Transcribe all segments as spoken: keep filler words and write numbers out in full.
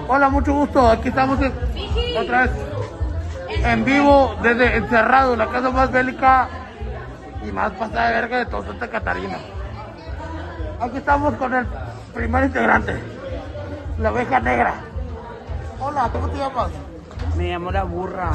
Hola, mucho gusto. Aquí estamos en, otra vez en vivo desde encerrado, la casa más bélica y más pasada de verga de todo Santa Catarina. Aquí estamos con el primer integrante, la oveja negra. Hola, ¿cómo te llamas? Me llamo la burra.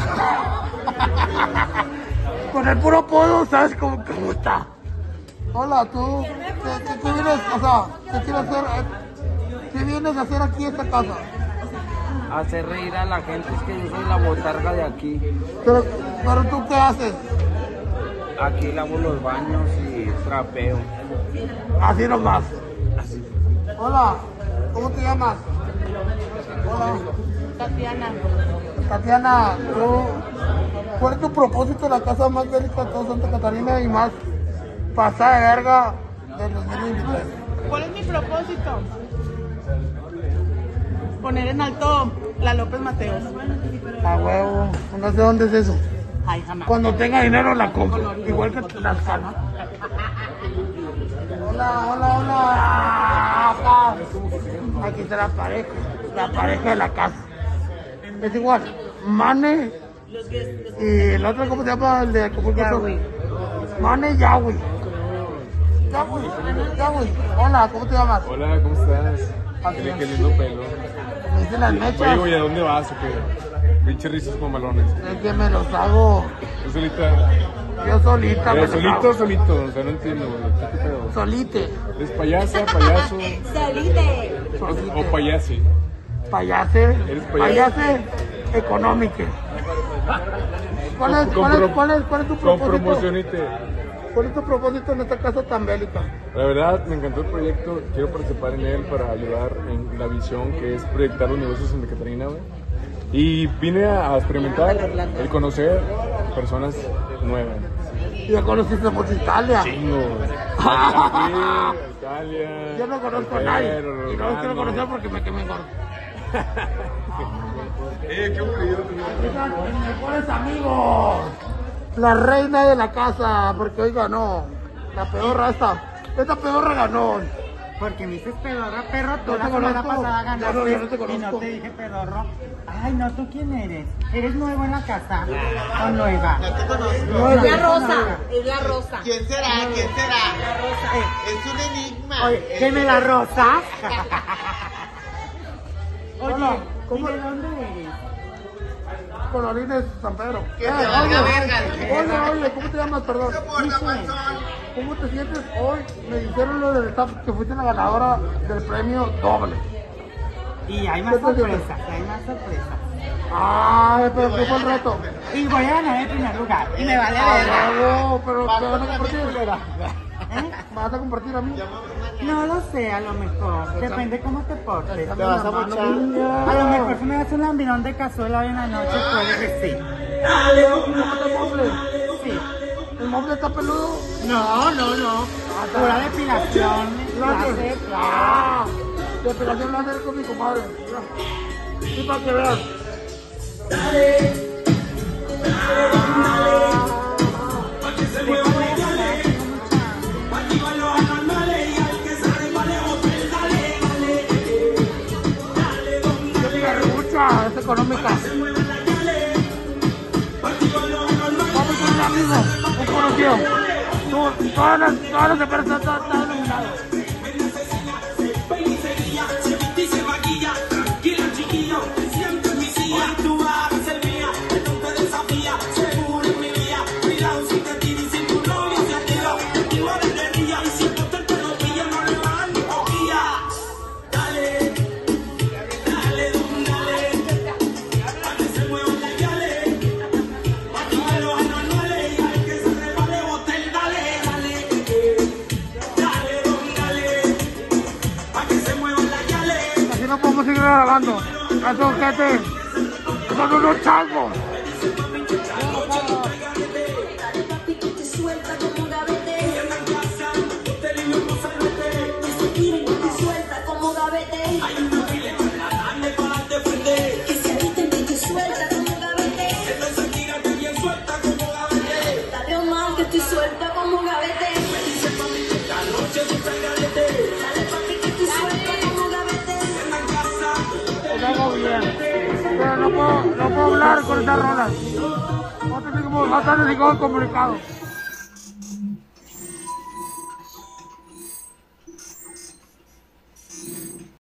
Con el puro apodo, ¿sabes cómo, cómo está? Hola, tú, ¿qué, qué, qué vienes, o sea, qué quieres hacer, qué vienes a hacer aquí en esta casa? Hacer reír a la gente, es que yo soy la botarga de aquí. Pero, pero ¿tú qué haces? Aquí lavo los baños y trapeo. Así nomás. Así. Hola, ¿cómo te llamas? Hola. Tatiana. Tatiana, ¿tú, ¿cuál es tu propósito en la casa más bélica de toda Santa Catarina y más pasada de verga del dos mil veintitrés? ¿Cuál es mi propósito? Poner en alto la López Mateos. A huevo, no sé dónde es eso. Ay, jamás. Cuando tenga dinero la compro, igual que las calmas. Hola, hola, hola. Aquí está la pareja, la pareja de la casa. Es igual, Mane y el otro, ¿cómo se llama? El de Acapulco. Yahweh. Mane y Yahweh. Yahweh, Yahweh. Hola, ¿cómo te llamas? Hola, ¿cómo estás? Qué, qué lindo pelo. Me dicen las mechas. Oye, ¿y a dónde vas o qué? Pinche risas mamalones. Es que me los hago ¿Tú solita? yo solita. me ¿Eres los solito o hago. solito? O sea, no entiendo, güey. ¿Qué pedo? Solite. ¿Eres payasa, payaso Salite. o payasi? Payase. Eres payaso. Payase económico. ¿Cuál es, Con cuál, es, pro- cuál, es, ¿Cuál es tu Con propósito? promocionite. ¿Cuál es tu propósito en esta casa tan bélica? La verdad, me encantó el proyecto. Quiero participar en él para ayudar en la visión que es proyectar los negocios en Santa Catarina, güey. Y vine a experimentar, el conocer personas nuevas. Ya conociste mucho Italia. Chingo. Italia. Italia. Yo no conozco a el nadie. Pedro, Y no los quiero Romano. conocer porque me quemé gordo. Eh, qué aburrido. Aquí están mis mejores amigos. La reina de la casa, porque hoy ganó. La pedorra esta. Esta pedorra ganó. Porque me dices pedorro, perro, tú No la te semana conozco. pasada Ya ganaste no, ya no te y no conozco. te dije pedorro. Ay, no, ¿tú quién eres? ¿Eres nuevo en la casa o nueva? No, Es la es- rosa. Es la rosa. ¿Quién será? ¿Quién será? Es un enigma. Oye, deme la rosa. Hola, Oye, ¿cómo- ¿y de dónde eres? Colorines San Pedro. Que te Eh, valga oye, verga. oye, oye, ¿cómo te llamas? Perdón. Porta, panzón. ¿Cómo te sientes hoy? Me dijeron lo del staff que fuiste la ganadora del premio doble. Y hay más ¿Qué te digo? sorpresas, hay más sorpresas. Ay, pero ¿qué fue el reto? Y voy a ganar el primer lugar. Y me vale Ah, verga. huevo, pero ¿te vas a Vas a compartir? ¿Eh? ¿Me vas a compartir a mí? No lo sé, a lo mejor. Depende cómo te portes. Te vas a mochar. A lo mejor si me das un lambirón de cazuela hoy en la noche, puede que sí. ¿Cómo te mueble? Sí. ¿El mueble está peludo? No, no, no. Pura depilación. Láser. Ah, depilación láser con mi compadre. Mira. Y para que veas. ¡Qué perrucha! Es económica. Vamos con un amigo, un conocido. Tú, todas las, todas las empresas están están nominadas. Así no podemos seguir grabando. Esos gente son unos changos. Estoy suelta como un gavete. Dale papi que estoy suelta como un gavete. Os hago bien. no puedo hablar con esas rolas. No te sigo, no te sigo comunicado.